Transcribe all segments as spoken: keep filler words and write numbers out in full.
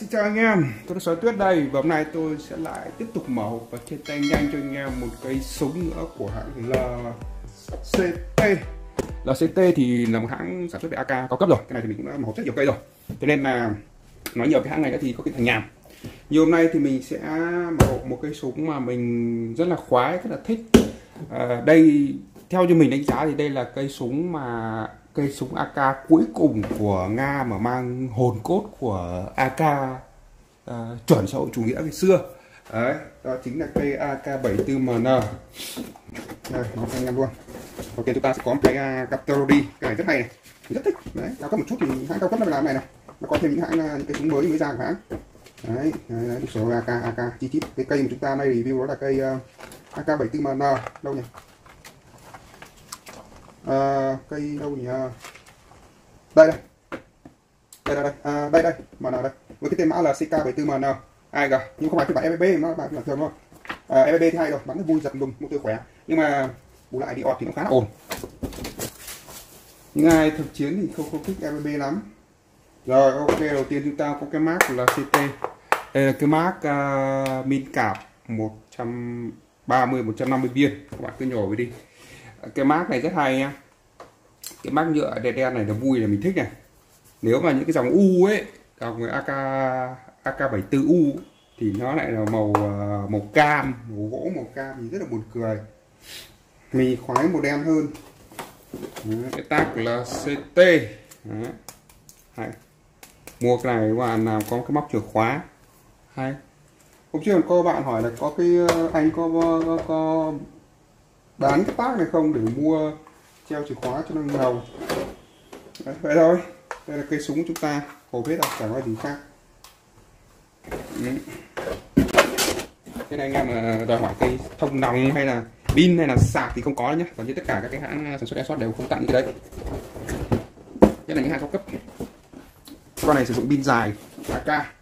Xin chào anh em, tôi là Sói Tuyết đây và hôm nay tôi sẽ lại tiếp tục mở hộp và chia tay nhanh cho anh em một cây súng nữa của hãng lờ xê tê. lờ xê tê thì là một hãng sản xuất về a ca cao cấp rồi, cái này thì mình cũng đã mở hộp rất nhiều cây rồi, cho nên là nói nhiều cái hãng này thì có cái thằng nhàm. Như hôm nay thì mình sẽ mở hộp một cây súng mà mình rất là khoái, rất là thích. À, đây theo như mình đánh giá thì đây là cây súng mà cây súng a ca cuối cùng của Nga mà mang hồn cốt của a ca uh, chuẩn xã hội chủ nghĩa ngày xưa. Đấy, đó chính là cây a ca bảy mươi tư em en. Đây, nó anh em luôn. Ok, chúng ta sẽ có một cái uh, Captordi, cái này rất hay này, mình rất thích. Đấy, cao cấp một chút thì hãng cao cấp nó làm này này. Nó có thêm những hãng những cái súng mới mới ra của hãng. Đấy, đấy, đấy số a ca a ca chi chít. Cái cây mà chúng ta nay review đó là cây uh, a ca bảy mươi tư em en. Đâu nhỉ? À, cây đâu nhỉ? Đây đây. Đây đây đây. À, đây đây, mà nào đây. Với cái tên mã là xê ca bảy mươi tư em en. Ai cả, nhưng không phải phiên bản em bê bê, nó bạn là thường thôi. À, em bê bê thì hay rồi, bắn vui giật đùng, motor khỏe. Nhưng mà bù lại đi ọt thì nó khá là ổn. Những ai thực chiến thì không không thích em bê bê lắm. Rồi, ok, đầu tiên chúng ta có cái mác là xê tê. Đây là cái mác uh, min cạp một trăm ba mươi một trăm năm mươi viên. Các bạn cứ nhồi với đi. Cái mác này rất hay nha. Cái mác nhựa đen đen này nó vui là mình thích này. Nếu mà những cái dòng U ấy, dòng a ca a ca bảy mươi tư U thì nó lại là màu màu cam, màu gỗ màu cam thì rất là buồn cười. Mình khoái màu đen hơn. Đó, cái tag là xê tê. Đó. Hay. Mua cái này các bạn làm có cái móc chìa khóa. Hay. Hôm trước có bạn hỏi là có cái anh có có, có bán cái tag này không để mua treo chìa khóa cho nó ngầu. Đấy, vậy thôi. Đây là cây súng của chúng ta, hộp hết rồi, chẳng có gì khác. Ừ. Cái này anh em mà đòi hỏi cây thông nòng hay là pin hay là sạc thì không có nhé. Còn như tất cả các cái hãng sản xuất Airsoft đều không tặng như cái đấy. Nhất là những hãng cao cấp. Con này sử dụng pin dài a ca.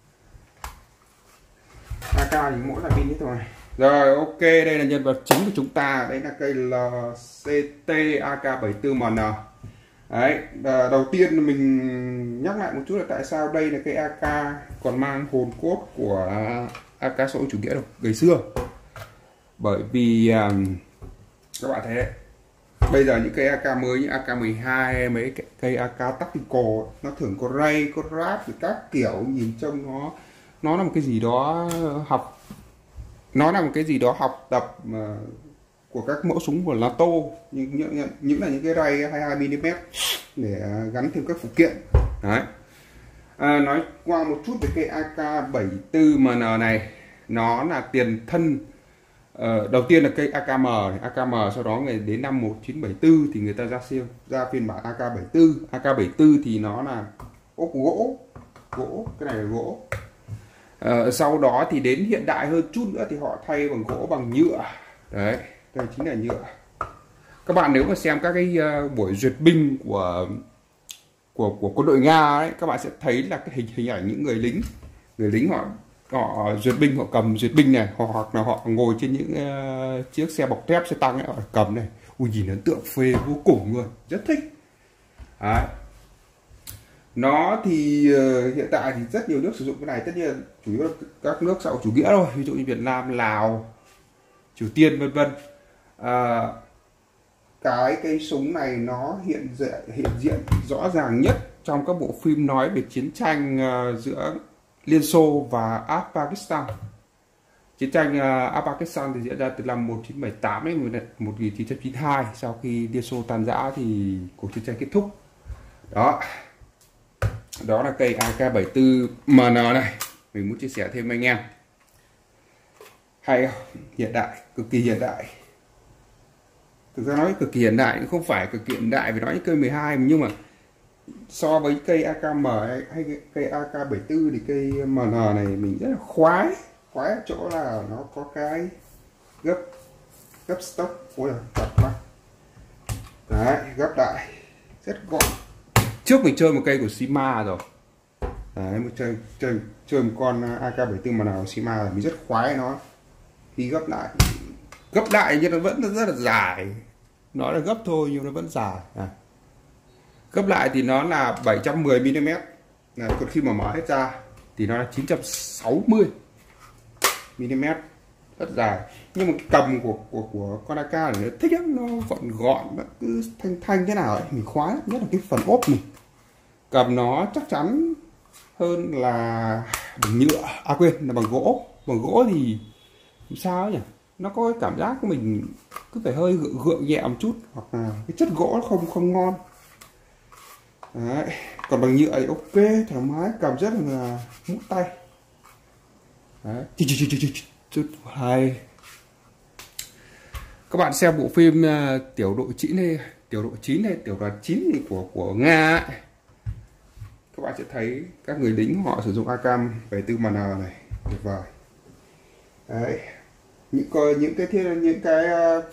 a ca thì mỗi là pin hết rồi. Rồi, ok, đây là nhân vật chính của chúng ta. Đây là cây lờ xê tê a ca bảy mươi tư em en. Đấy, đầu tiên mình nhắc lại một chút là tại sao đây là cây a ca còn mang hồn cốt của a ca xã hội chủ nghĩa ngày xưa. Bởi vì um, các bạn thấy đấy, bây giờ những cây a ca mới như a ca mười hai, mấy cây a ca tactical nó thường có ray, có ráp, các kiểu nhìn trông nó nó là một cái gì đó học nó là một cái gì đó học tập mà của các mẫu súng của NATO, những những những là những cái ray hai mươi hai mi li mét để gắn thêm các phụ kiện. Đấy. À, nói qua một chút về cây a ca bảy mươi tư em en này, nó là tiền thân. Uh, đầu tiên là cây a ca em này, a ca em, sau đó ngày đến năm một nghìn chín trăm bảy mươi tư thì người ta ra siêu ra phiên bản a ca bảy mươi tư. a ca bảy mươi tư thì nó là ốp gỗ, gỗ cái này là gỗ. Uh, sau đó thì đến hiện đại hơn chút nữa thì họ thay bằng gỗ bằng nhựa. Đấy, đây chính là nhựa. Các bạn nếu mà xem các cái uh, buổi duyệt binh của của của quân đội Nga ấy, các bạn sẽ thấy là cái hình hình ảnh những người lính, người lính họ họ duyệt binh, họ cầm duyệt binh này, họ, hoặc là họ ngồi trên những uh, chiếc xe bọc thép, xe tăng ấy, họ cầm này, ui nhìn ấn tượng phê vô cùng luôn, rất thích. Đấy. Nó thì uh, hiện tại thì rất nhiều nước sử dụng cái này, tất nhiên chủ yếu là các nước xã hội chủ nghĩa thôi, ví dụ như Việt Nam, Lào, Triều Tiên vân vân. À, cái cây súng này nó hiện diện hiện diện rõ ràng nhất trong các bộ phim nói về chiến tranh uh, giữa Liên Xô và Afghanistan. Chiến tranh uh, Afghanistan thì diễn ra từ năm một nghìn chín trăm bảy mươi tám đến một nghìn chín trăm chín mươi hai, sau khi Liên Xô tan rã thì cuộc chiến tranh kết thúc. Đó. Đó là cây a ca bảy mươi tư em en này, mình muốn chia sẻ thêm với anh em. Hay không? Hiện đại, cực kỳ hiện đại. Thực ra nói cực kỳ hiện đại cũng không phải cực kỳ hiện đại vì nói cây mười hai, nhưng mà so với cây a ca em hay, hay cây a ca bảy mươi tư thì cây em en này mình rất là khoái. Khoái ở chỗ là nó có cái gấp gấp stock. Ôi là chặt quá. Đấy, gấp lại rất gọn. Trước mình chơi một cây của Sima rồi. Đấy, mình chơi chơi chơi một con a ca bảy mươi tư em en của Sima là mình rất khoái nó. Khi gấp lại gấp lại nhưng nó vẫn rất là dài, nó là gấp thôi nhưng nó vẫn dài. À. Gấp lại thì nó là bảy trăm mười mi li mét. Còn khi mà mở hết ra thì nó là chín trăm sáu mươi mi li mét, rất dài. Nhưng mà cái cầm của của của con a ca này nó thích lắm, nó gọn gọn, nó cứ thanh thanh thế nào ấy, mình khoái lắm. Nhất là cái phần ốp này, cầm nó chắc chắn hơn là bằng nhựa, à quên là bằng gỗ. Bằng gỗ thì sao nhỉ, nó có cái cảm giác của mình cứ phải hơi gượng, gượng nhẹ một chút, hoặc là cái chất gỗ nó không không ngon. Đấy. Còn bằng nhựa thì ok, thoải mái, cầm rất là mút tay. Đấy. Chút hay. Các bạn xem bộ phim uh, tiểu đội chín hay tiểu đội chín hay tiểu đoàn chín thì của của Nga ấy, các bạn sẽ thấy các người lính họ sử dụng a ca bảy mươi tư M N này, tuyệt vời. Đấy. Những coi những cái thiết những cái uh,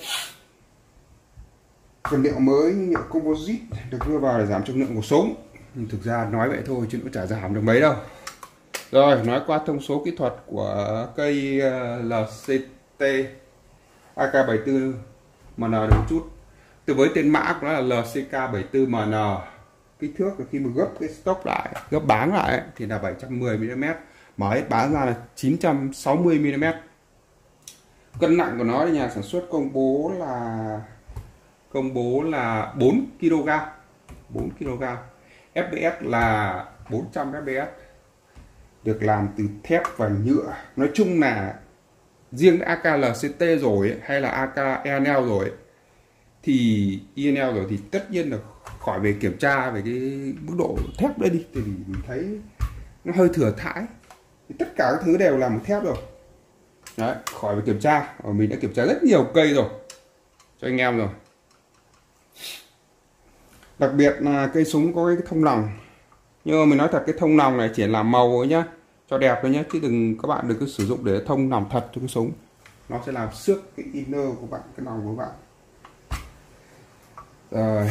vật liệu mới như nhựa composite được đưa vào để giảm trọng lượng của súng. Nhưng thực ra nói vậy thôi chứ nó chả giảm được mấy đâu. Rồi, nói qua thông số kỹ thuật của cây uh, L C T a ca bảy mươi tư M N được một chút. Từ với tên mã của nó là L C K bảy mươi tư M N. Kích thước là khi mà gấp cái stock lại, gấp báng lại ấy, thì là bảy trăm mười mi li mét, mở hết bán ra là chín trăm sáu mươi mi li mét. Cân nặng của nó thì nhà sản xuất công bố là công bố là bốn ki lô gam, bốn ki lô gam. F B S là bốn trăm F B S, được làm từ thép và nhựa. Nói chung là riêng a ca L C T rồi ấy, hay là a ca E N L rồi ấy, thì E N L rồi thì tất nhiên là khỏi về kiểm tra về cái mức độ thép đây đi, thì mình thấy nó hơi thừa thãi. Thì tất cả các thứ đều làm một thép rồi. Đấy, khỏi phải kiểm tra. Mình đã kiểm tra rất nhiều cây rồi cho anh em rồi. Đặc biệt là cây súng có cái thông nòng. Nhưng mà mình nói thật, cái thông nòng này chỉ là màu thôi nhá, cho đẹp thôi nhé, chứ đừng các bạn đừng cứ sử dụng để thông nòng thật cho cái súng. Nó sẽ làm xước cái inner của bạn, cái nòng của bạn. Rồi.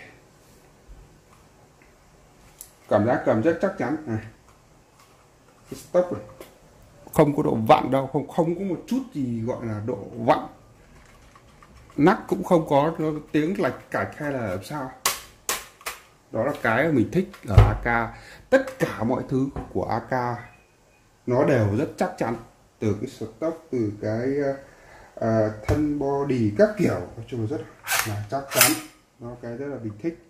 Cảm giác cầm rất chắc chắn này. Cái stock này không có độ vặn đâu, không không có một chút gì gọi là độ vặn. Nắp cũng không có tiếng lạch cạch hay là làm sao. Đó là cái mà mình thích ở a ca. Tất cả mọi thứ của a ca nó đều rất chắc chắn, từ cái stock, từ cái uh, thân body các kiểu, nói chung là rất là chắc chắn. Nó cái rất là mình thích.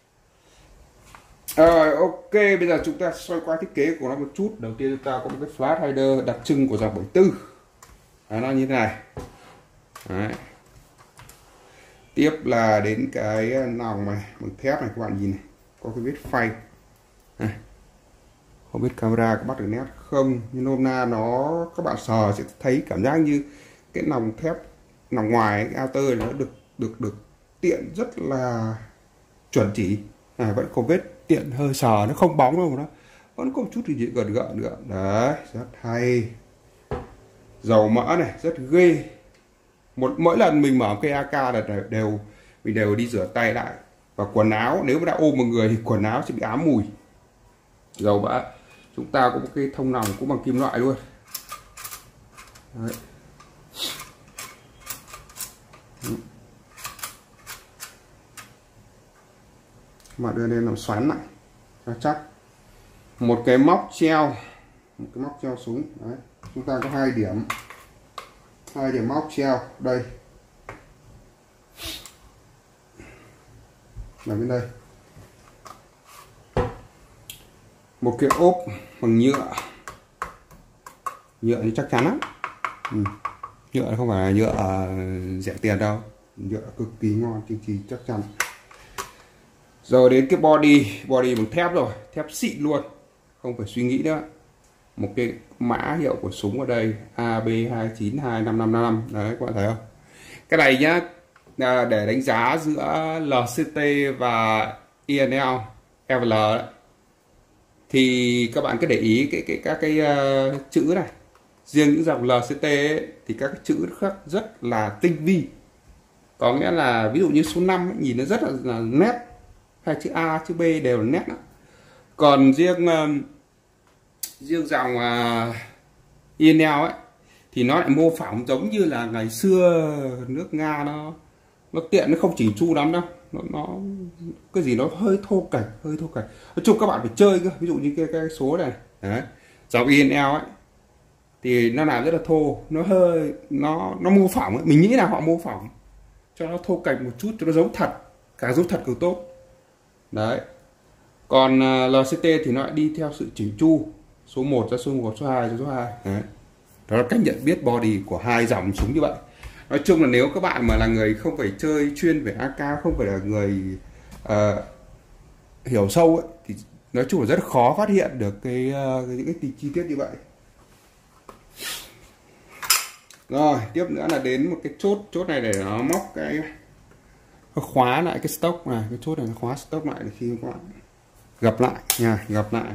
Rồi, ok, bây giờ chúng ta xoay qua thiết kế của nó một chút. Đầu tiên chúng ta có một cái flash hider đặc trưng của dòng bảy mươi tư. Đấy, nó như thế này. Đấy. Tiếp là đến cái nòng này, bằng thép này, các bạn nhìn này, có cái vết phay này. Không biết camera có bắt được nét không, nhưng nôm na nó, các bạn sờ sẽ thấy cảm giác như cái nòng thép, nòng ngoài cái outer nó được được được tiện rất là chuẩn chỉ. Này, vẫn có vết tiện hơi sờ, nó không bóng đâu, nó vẫn có một chút gì gợn gợn nữa. Đấy, rất hay. Dầu mỡ này rất ghê. Một mỗi lần mình mở cây a ca là đều mình đều đi rửa tay lại, và quần áo nếu mà đã ôm một người thì quần áo sẽ bị ám mùi. Dầu mỡ. Chúng ta có một cái thông nòng cũng bằng kim loại luôn. Đấy. Mà đưa lên làm xoắn lại cho chắc. Một cái móc treo, một cái móc treo súng. Đấy. Chúng ta có hai điểm, hai điểm móc treo đây, ở bên đây. Một cái ốp bằng nhựa, nhựa thì chắc chắn lắm. Ừ. Nhựa không phải là nhựa uh, rẻ tiền đâu, nhựa cực kỳ ngon, cực kỳ chắc chắn. Rồi đến cái body, body bằng thép rồi, thép xịn luôn, không phải suy nghĩ nữa. Một cái mã hiệu của súng ở đây A B hai chín hai năm năm năm. Đấy, các bạn thấy không? Cái này nhá, để đánh giá giữa L C T và E N L, E V L đấy, thì các bạn cứ để ý cái cái các cái uh, chữ này. Riêng những dòng L C T ấy, thì các cái chữ khắc rất là tinh vi. Có nghĩa là ví dụ như số năm ấy, nhìn nó rất là, là nét, hay chữ A, chữ B đều là nét đó. Còn riêng uh, riêng dòng uh, E N L ấy thì nó lại mô phỏng giống như là ngày xưa nước Nga, nó nó tiện, nó không chỉnh chu lắm đâu, nó nó cái gì nó hơi thô kệch, hơi thô kệch. Nói chung các bạn phải chơi cơ, ví dụ như cái cái số này, đấy, dòng i en lờ ấy thì nó làm rất là thô, nó hơi nó nó mô phỏng ấy. Mình nghĩ là họ mô phỏng cho nó thô kệch một chút cho nó giống thật, càng giống thật càng tốt đấy. Còn uh, lờ xê tê thì nó lại đi theo sự chỉnh chu, số một ra số một, số hai ra số hai đấy. Đó là cách nhận biết body của hai dòng súng như vậy. Nói chung là nếu các bạn mà là người không phải chơi chuyên về a ca, không phải là người uh, hiểu sâu ấy, thì nói chung là rất khó phát hiện được cái, uh, những cái chi tiết như vậy. Rồi tiếp nữa là đến một cái chốt chốt này để nó móc cái, nó khóa lại cái stock này, cái chốt này nó khóa stock lại để khi các bạn gập lại nha, gập lại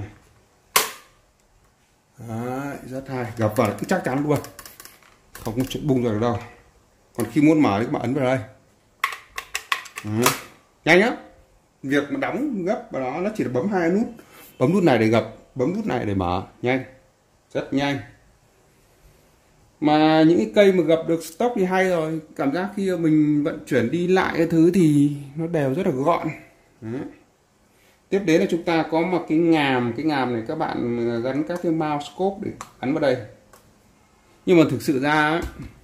đấy, rất hay, gập vào cứ chắc chắn luôn, không có chuyện bung ra được đâu. Còn khi muốn mở thì các bạn ấn vào đây đấy. Nhanh lắm, việc mà đóng gấp vào đó nó chỉ là bấm hai nút, bấm nút này để gập, bấm nút này để mở, nhanh, rất nhanh. Mà những cái cây mà gập được stock thì hay rồi, cảm giác khi mình vận chuyển đi lại cái thứ thì nó đều rất là gọn. Đấy. Tiếp đến là chúng ta có một cái ngàm, cái ngàm này các bạn gắn các cái mouse scope để ấn vào đây. Nhưng mà thực sự ra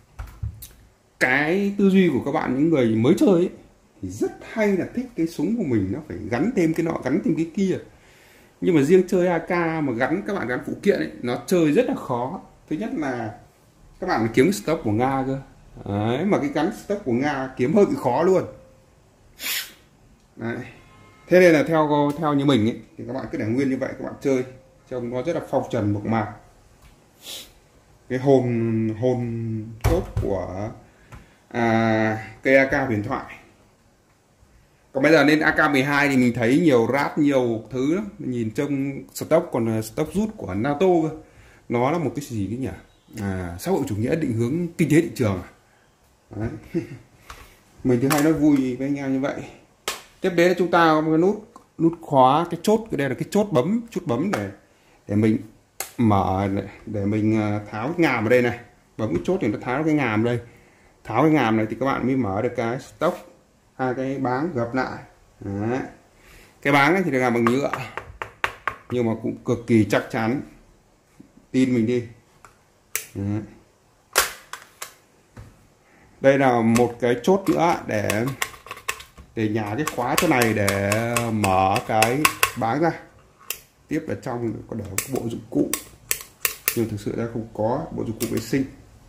cái tư duy của các bạn, những người mới chơi ấy, thì rất hay là thích cái súng của mình nó phải gắn thêm cái nọ, gắn thêm cái kia. Nhưng mà riêng chơi a ca mà gắn, các bạn gắn phụ kiện ấy, nó chơi rất là khó. Thứ nhất là các bạn kiếm cái stock của Nga cơ. Đấy, mà cái gắn stock của Nga kiếm hơi bị khó luôn. Đấy. Thế nên là theo theo như mình ấy, thì các bạn cứ để nguyên như vậy các bạn chơi, trông nó rất là phong trần mộc mạc. Cái hồn hồn chốt của à, cây a ca huyền thoại. Còn bây giờ lên a ca mười hai thì mình thấy nhiều rát, nhiều thứ lắm. Nhìn trông stock còn là stock rút của NATO cơ. Nó là một cái gì đấy nhỉ? À, xã hội chủ nghĩa định hướng kinh tế thị trường. Đấy. Mình thứ hai nó vui với anh em như vậy. Tiếp đến là chúng ta có một cái nút nút khóa, cái chốt, cái đây là cái chốt bấm, chốt bấm để để mình mở, để mình tháo cái ngàm ở đây này, bấm cái chốt thì nó tháo cái ngàm đây, tháo cái ngàm này thì các bạn mới mở được cái stock, hai cái báng gập lại. Đấy. Cái báng ấy thì được làm bằng nhựa nhưng mà cũng cực kỳ chắc chắn, tin mình đi. Đấy. Đây là một cái chốt nữa để để nhả cái khóa chỗ này để mở cái báng ra. Tiếp ở trong có để bộ dụng cụ, nhưng thực sự ra không có bộ dụng cụ vệ sinh.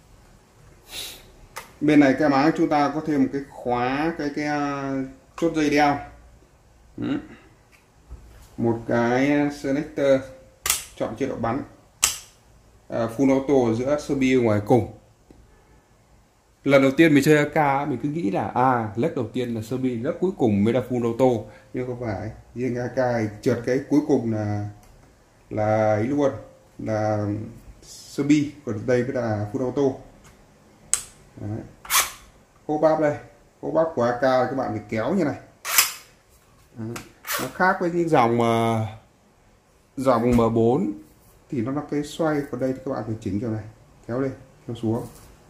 Bên này cái báng chúng ta có thêm một cái khóa, cái cái uh, chốt dây đeo. Ừ. Một cái selector chọn chế độ bắn, uh, full auto giữa sơ bi ngoài cùng. Lần đầu tiên mình chơi a ca mình cứ nghĩ là à lớp đầu tiên là sơ bi, lớp cuối cùng mới là full auto, nhưng không phải. Riêng a ca trượt cái cuối cùng là là ấy luôn, là sơ bi, còn đây mới là full auto. Đấy. Khô bắp đây, khô bắp của a ca các bạn phải kéo như này. Đấy. Nó khác với những dòng mà dòng em bốn thì nó là cái xoay, còn đây thì các bạn phải chỉnh kiểu này, kéo lên, kéo xuống.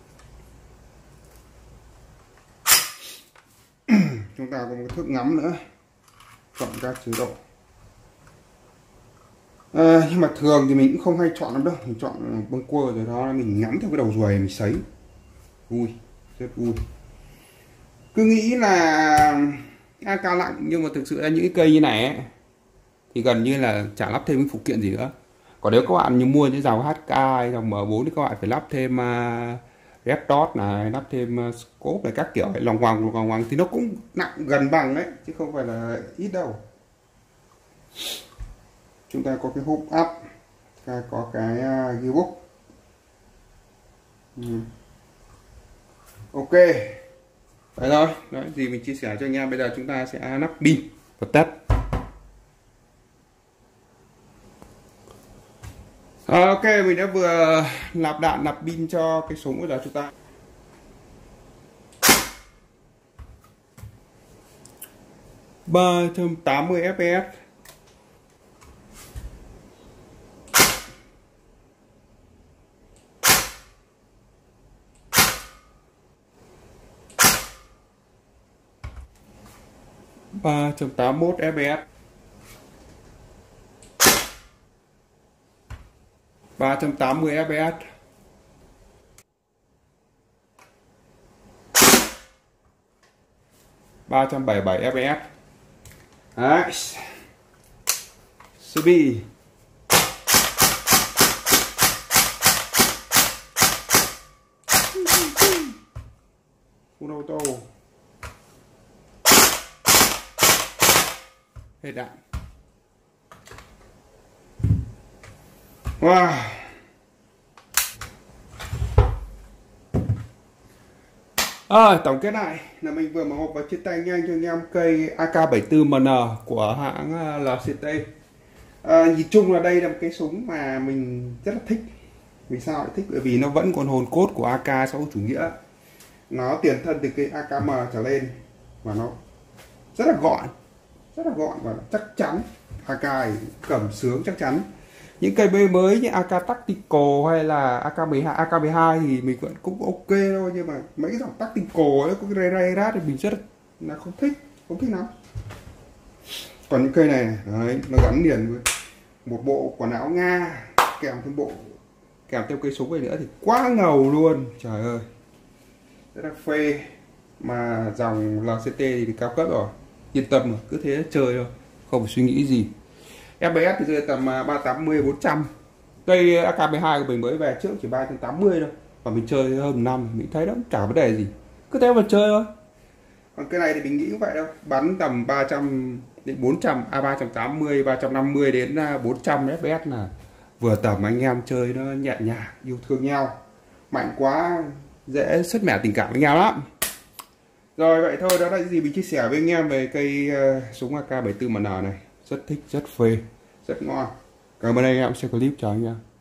Chúng ta có một thước ngắm nữa, chọn các chế độ. À, nhưng mà thường thì mình cũng không hay chọn lắm đâu, mình chọn băng cua rồi đó, mình ngắm theo cái đầu ruồi mình sấy, vui, rất vui. Cứ nghĩ là a ca lạnh nhưng mà thực sự là những cái cây như này ấy, thì gần như là chả lắp thêm cái phụ kiện gì nữa. Còn nếu các bạn như mua những dòng hát ca hay dòng em bốn thì các bạn phải lắp thêm uh, red dot này, lắp thêm uh, scope này, các kiểu lòng hoàng lòng hoàng thì nó cũng nặng gần bằng đấy chứ không phải là ít đâu. Chúng ta có cái hộp áp, có cái uh, gearbox. Ừ. Ok, vậy thôi, đấy gì mình chia sẻ cho anh em. Bây giờ chúng ta sẽ lắp pin và test. À, ok, mình đã vừa nạp đạn, nạp pin cho cái súng. Bây giờ chúng ta ba trăm tám mươi ép pê ét. ba trăm tám mươi mốt ép pê ét. ba trăm tám mươi ép pê ét. ba trăm bảy mươi bảy ép pê ét. Đấy. xê bê. Full auto. Hết đạn. Wow. À, tổng kết lại là mình vừa mở hộp và chia tay nhanh cho anh em cây a ca bảy tư em en của hãng lờ xê tê. À, nhìn chung là đây là một cái súng mà mình rất là thích. Vì sao lại thích? Bởi vì nó vẫn còn hồn cốt của a ca sau chủ nghĩa. Nó tiền thân từ cây a ca em trở lên và nó rất là gọn, rất là gọn và chắc chắn. a ca cầm sướng chắc chắn. Những cây bê mới như a ca Tactical hay là a ca mười hai, a ca mười hai thì mình vẫn cũng ok thôi, nhưng mà mấy cái dòng Tactical ấy có cái ray ray rát thì mình rất là không thích, không thích lắm. Còn những cây này, này đấy, nó gắn liền với một bộ quần áo Nga kèm thêm bộ kèm theo cây súng này nữa thì quá ngầu luôn, trời ơi, rất là phê. Mà dòng lờ xê tê thì cao cấp rồi, yên tâm rồi, cứ thế chơi thôi, không phải suy nghĩ gì. ép pê ét thì rơi tầm ba tám mươi bốn trăm. Cây a ca mười hai của mình mới về trước chỉ ba trăm tám mươi thôi, và mình chơi hơn năm mình thấy đó chả vấn đề gì, cứ thế mà chơi thôi. Còn cái này thì mình nghĩ cũng vậy đâu, bắn tầm ba trăm đến bốn trăm, a ba trăm tám mươi, ba trăm năm mươi đến bốn trăm ép pê ét là vừa tầm anh em chơi nó nhẹ nhàng, yêu thương nhau. Mạnh quá dễ sứt mẻ tình cảm với nhau lắm. Rồi vậy thôi, đó là những gì mình chia sẻ với anh em về cây uh, súng a ca bảy tư em en này. Rất thích, rất phê, rất ngon. Cảm ơn anh em xem clip, chào anh em.